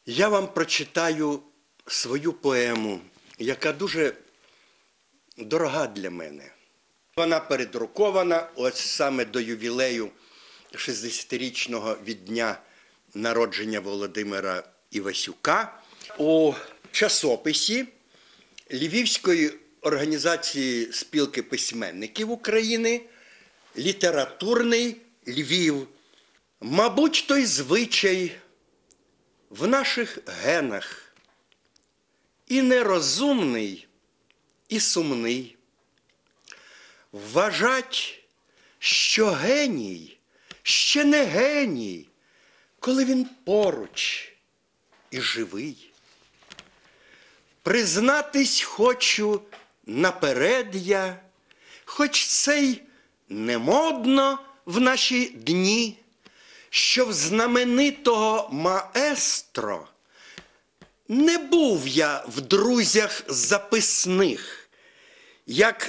Я вам прочитаю свою поему, яка дуже дорога для мене. Вона передрукована ось саме до ювілею 60-річного від дня народження Володимира Івасюка у часописі Львівської організації спілки письменників України «Літературний Львів». Мабуть, той звичай в наших генах і нерозумний, і сумний. Вважать, що геній ще не геній, коли він поруч і живий. Признатись хочу наперед я, хоч це й не модно в наші дні, що в знаменитого маестро не був я в друзях записних, як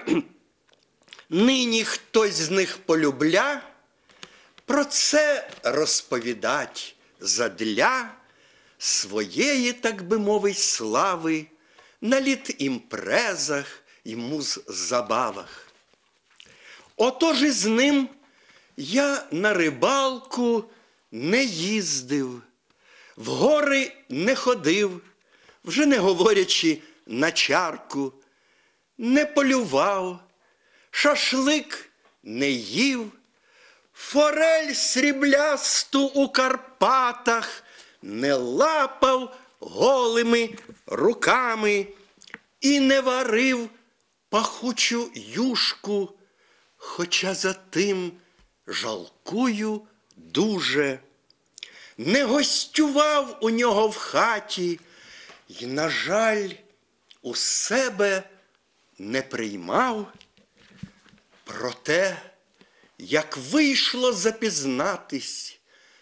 нині хтось з них полюбля, про це розповідать задля своєї, так би мовить, слави на літ-імпрезах і муз-забавах. Отож із ним я на рибалку не їздив, в гори не ходив, вже не говорячи на чарку, не полював, шашлик не їв, форель сріблясту у Карпатах не лапав голими руками і не варив пахучу юшку, хоча за тим жалкую дуже. Не гостював у нього в хаті й, на жаль, у себе не приймав. Проте, як вийшло запізнатись,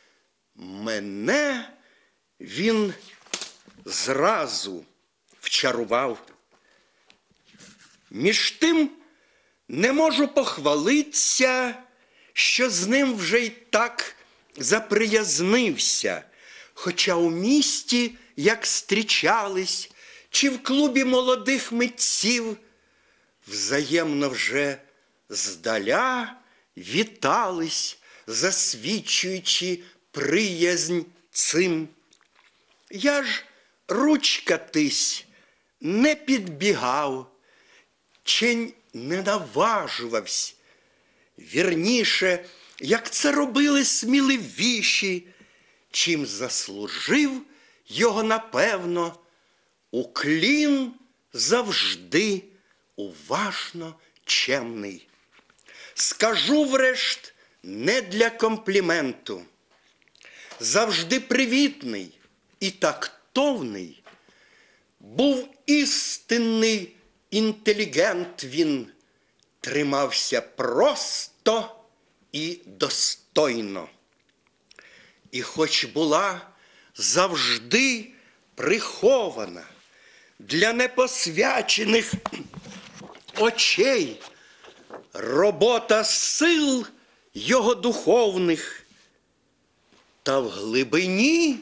мене він зразу вчарував. Між тим не можу похвалитися, що з ним вже й так заприязнився, хоча у місті, як зустрічались, чи в клубі молодих митців, взаємно вже здаля вітались, засвідчуючи приязнь цим. Я ж ручкатись не підбігав, чи не наважувавсь. Вірніше, як це робили сміливіші, чим заслужив його, напевно, уклін завжди уважно чемний. Скажу, врешт, не для компліменту. Завжди привітний і тактовний, був істинний інтелігент він, тримався просто і достойно. І хоч була завжди прихована для непосвячених очей робота сил його духовних, та в глибині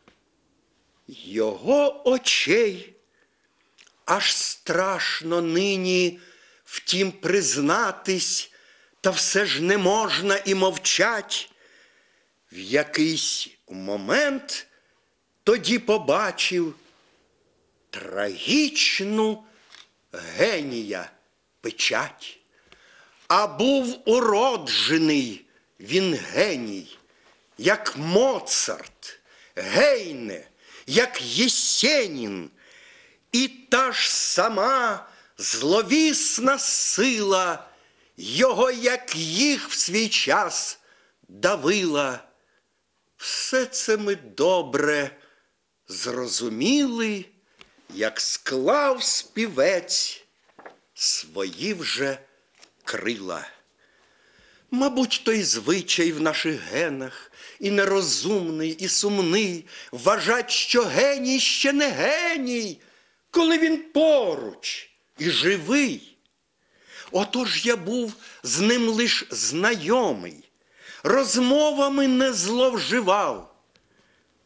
його очей аж страшно нині втім признатись, та все ж не можна і мовчать. В якийсь момент тоді побачив трагічну генія печать. А був уроджений він геній, як Моцарт, Гейне, як Єсенін, і та ж сама зловісна сила його, як їх в свій час, давила. Все це ми добре зрозуміли, як склав співець свої вже крила. Мабуть, той звичай в наших генах, і нерозумний, і сумний, вважать, що геній ще не геній, коли він поруч і живий. Отож я був з ним лиш знайомий, розмовами не зловживав.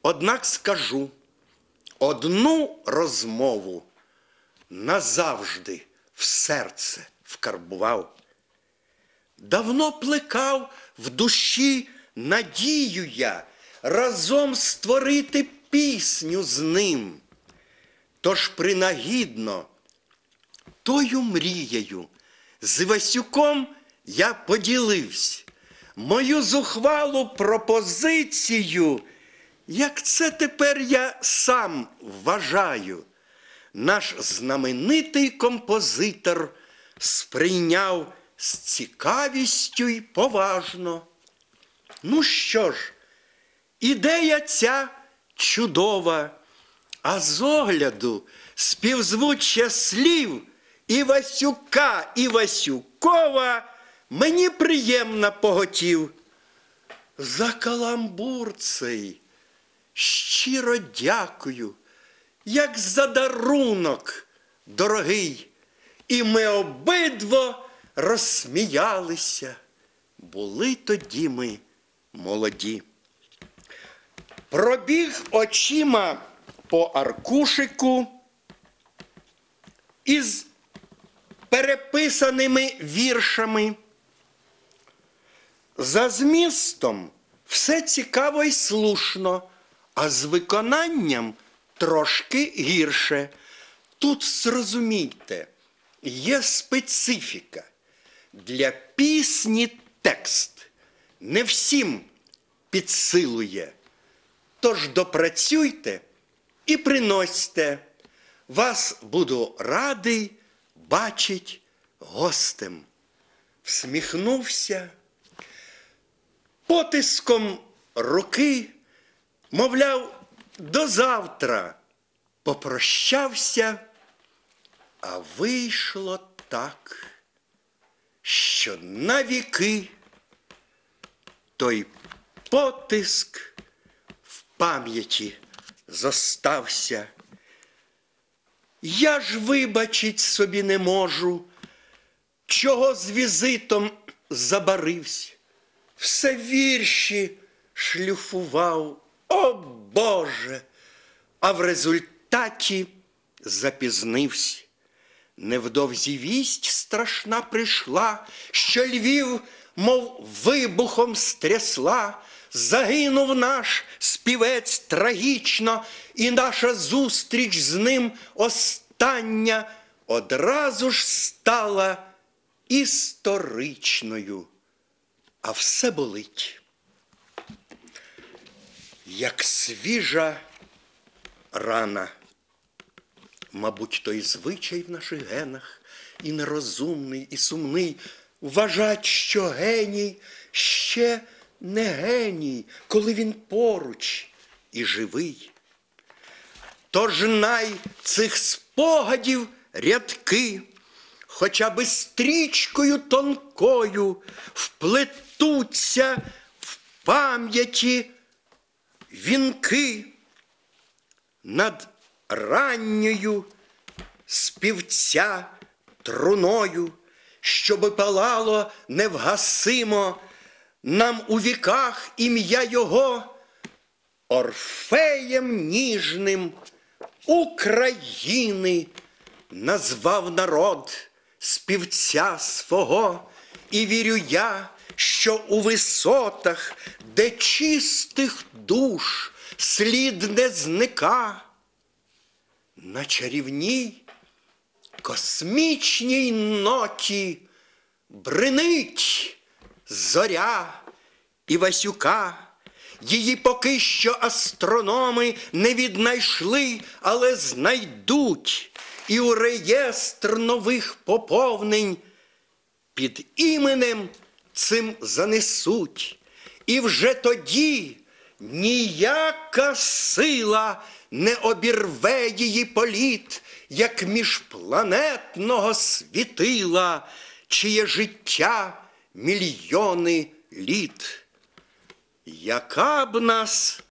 Однак скажу, одну розмову назавжди в серце вкарбував. Давно плекав в душі надію я разом створити пісню з ним. Тож принагідно тою мрією з Івасюком я поділивсь. Мою зухвалу пропозицію, як це тепер я сам вважаю, наш знаменитий композитор сприйняв з цікавістю й поважно. Ну що ж, ідея ця чудова, а з огляду співзвуччя слів Івасюка і Васюкова мені приємно поготів. За каламбур цей щиро дякую, як за дарунок дорогий. І ми обидва розсміялися. Були тоді ми молоді. Пробіг очима по аркушику із переписаними віршами. За змістом все цікаво й слушно, а з виконанням трошки гірше. Тут, зрозумійте, є специфіка. Для пісні текст не всім під силує. Тож допрацюйте і приносьте. Вас буду радий бачить гостем. Всміхнувся, потиском руки, мовляв, до завтра попрощався, а вийшло так, що навіки той потиск в пам'яті зостався. Я ж вибачить собі не можу, чого з візитом забарився. Все вірші шлюфував, о Боже, а в результаті запізнився. Невдовзі вість страшна прийшла, що Львів, мов вибухом стрясла. Загинув наш співець трагічно, і наша зустріч з ним остання одразу ж стала історичною. А все болить, як свіжа рана. Мабуть, той звичай в наших генах, і нерозумний, і сумний, вважать, що геній ще не геній, коли він поруч і живий. Тож най цих спогадів рядки, хоча би стрічкою тонкою, вплетуться в пам'яті вінки над ранньою співця труною, щоби палало невгасимо нам у віках ім'я його, Орфеєм ніжним України назвав народ співця свого. І вірю я, що у висотах, де чистих душ слід не зника, на чарівній космічній ноті бринить зоря Івасюка. Її поки що астрономи не віднайшли, але знайдуть і у реєстр нових поповнень під іменем цим занесуть. І вже тоді ніяка сила не обірве її політ, як міжпланетного світила, чиє життя мільйони літ. Яка б нас